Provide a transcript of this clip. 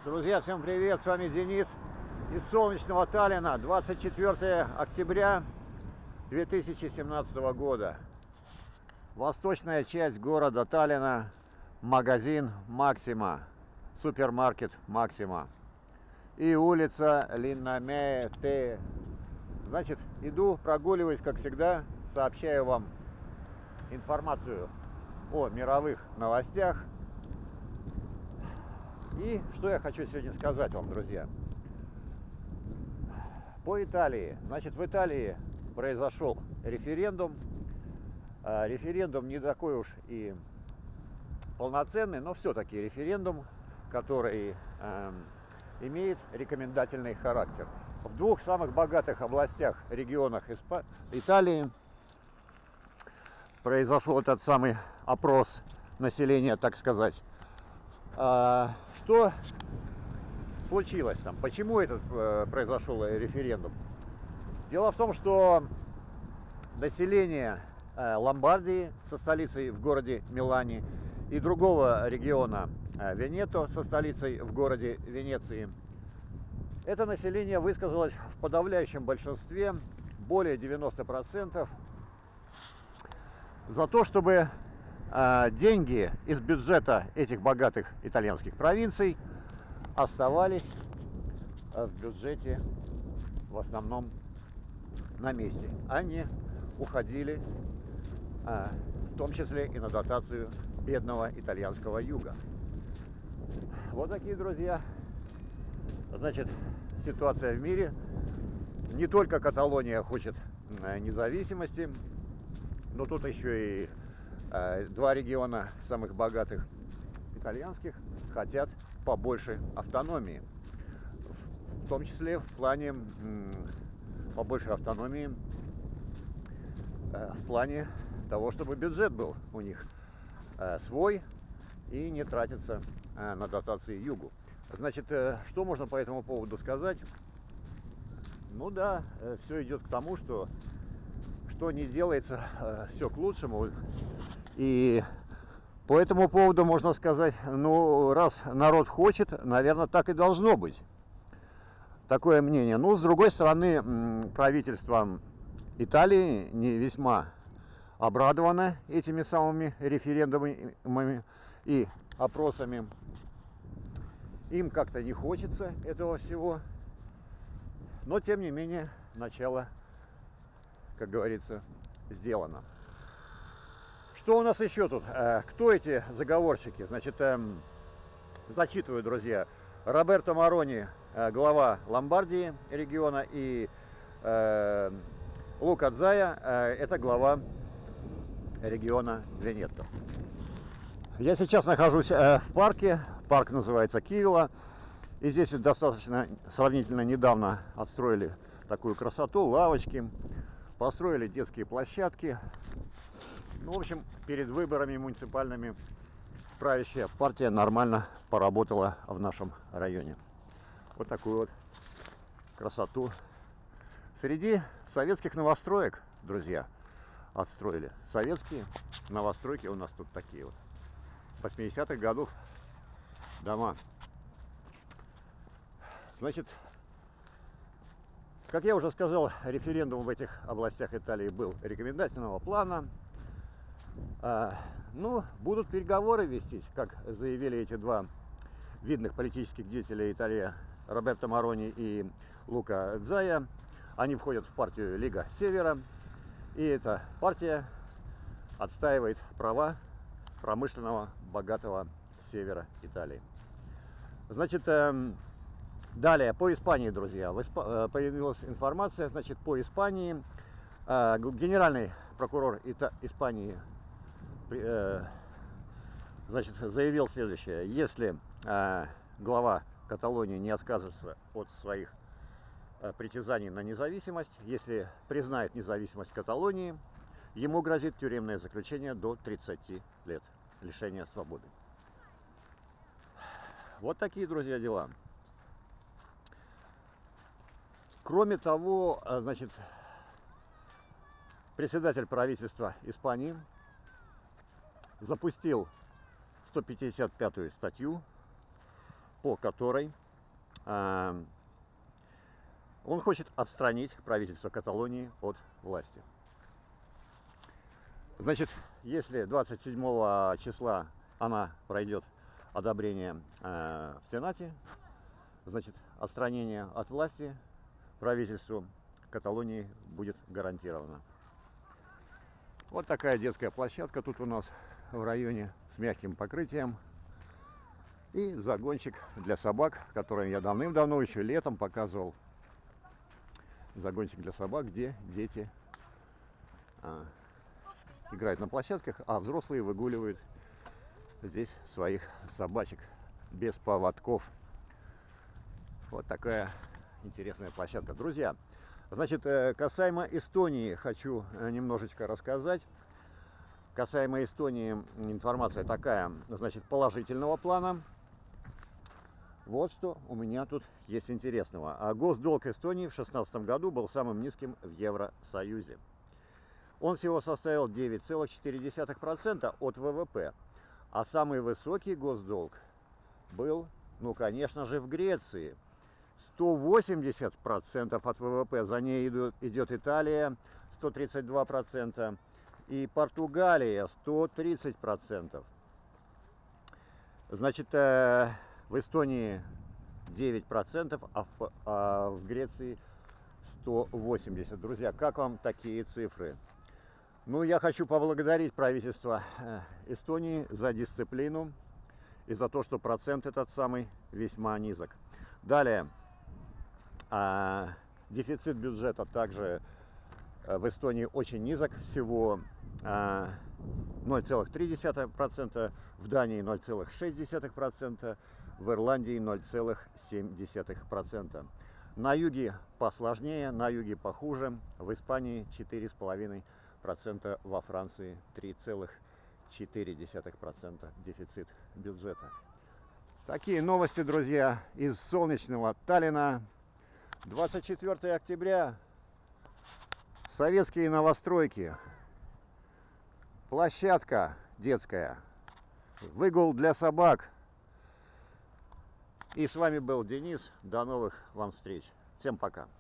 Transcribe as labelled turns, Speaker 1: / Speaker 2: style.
Speaker 1: Друзья, всем привет! С вами Денис из солнечного Таллина. 24 октября 2017 года. Восточная часть города Таллина. Магазин Максима. Супермаркет Максима. И улица Линнамете. Значит, иду, прогуливаюсь, как всегда. Сообщаю вам информацию о мировых новостях. И что я хочу сегодня сказать вам, друзья. По Италии. Значит, в Италии произошел референдум. Референдум не такой уж и полноценный, но все-таки референдум, который имеет рекомендательный характер. В двух самых богатых областях, регионах Италии произошел этот самый опрос населения, так сказать. Что случилось там? Почему этот произошел референдум? Дело в том, что население Ломбардии со столицей в городе Милане и другого региона Венето со столицей в городе Венеции, это население высказалось в подавляющем большинстве, более 90%, за то, чтобы деньги из бюджета этих богатых итальянских провинций оставались в бюджете в основном на месте, а не уходили в том числе и на дотацию бедного итальянского юга. Вот такие, друзья, значит, ситуация в мире. Не только Каталония хочет независимости, но тут еще и два региона самых богатых итальянских хотят побольше автономии, в том числе в плане побольше автономии в плане того, чтобы бюджет был у них свой и не тратиться на дотации югу. Значит, что можно по этому поводу сказать? Ну да, все идет к тому, что не делается, все к лучшему. И по этому поводу можно сказать, ну, раз народ хочет, наверное, так и должно быть. Такое мнение. Ну, с другой стороны, правительство Италии не весьма обрадовано этими самыми референдумами и опросами. Им как-то не хочется этого всего. Но, тем не менее, начало, как говорится, сделано. Что у нас еще тут? Кто эти заговорщики? Значит, зачитываю, друзья. Роберто Марони, глава Ломбардии региона, и Лука Дзая, это глава региона Венето. Я сейчас нахожусь в парке. Парк называется Кивила. И здесь достаточно сравнительно недавно отстроили такую красоту, лавочки, построили детские площадки. Ну, в общем, перед выборами муниципальными правящая партия нормально поработала в нашем районе. Вот такую вот красоту. Среди советских новостроек, друзья, отстроили. Советские новостройки у нас тут такие вот. 80-х годов дома. Значит, как я уже сказал, референдум в этих областях Италии был рекомендательного плана. Ну, будут переговоры вестись, как заявили эти два видных политических деятеля Италии, Роберто Марони и Лука Дзая. Они входят в партию Лига Севера, и эта партия отстаивает права промышленного богатого севера Италии. Значит, далее по Испании, друзья, появилась информация. Значит, по Испании генеральный прокурор Испании, значит, заявил следующее: если глава Каталонии не отказывается от своих притязаний на независимость, если признает независимость Каталонии, ему грозит тюремное заключение до 30 лет лишения свободы. Вот такие, друзья, дела. Кроме того, значит, председатель правительства Испании запустил 155-ю статью по которой он хочет отстранить правительство Каталонии от власти. Значит, если 27 числа она пройдет одобрение в Сенате, значит, отстранение от власти правительству Каталонии будет гарантировано. Вот такая детская площадка тут у нас в районе с мягким покрытием. И загончик для собак, который я давным-давно, еще летом, показывал. Загончик для собак, где дети играют на площадках, а взрослые выгуливают здесь своих собачек без поводков. Вот такая интересная площадка. Друзья, значит, касаемо Эстонии хочу немножечко рассказать. Касаемо Эстонии информация такая, значит, положительного плана. Вот что у меня тут есть интересного. Госдолг Эстонии в 2016 году был самым низким в Евросоюзе. Он всего составил 9,4% от ВВП. А самый высокий госдолг был, ну, конечно же, в Греции. 180% от ВВП. За ней идет Италия, 132%. И Португалия, 130%. Значит, в Эстонии 9%, а в Греции 180%. Друзья, как вам такие цифры? Ну, я хочу поблагодарить правительство Эстонии за дисциплину и за то, что процент этот самый весьма низок. Далее, дефицит бюджета также в Эстонии очень низок, всего 0,3%, в Дании 0,6%, в Ирландии 0,7%. На юге посложнее, на юге похуже, в Испании 4,5%, во Франции 3,4% дефицит бюджета. Такие новости, друзья, из солнечного Таллина. 24 октября. Советские новостройки. Площадка детская. Выгул для собак. И с вами был Денис. До новых вам встреч. Всем пока.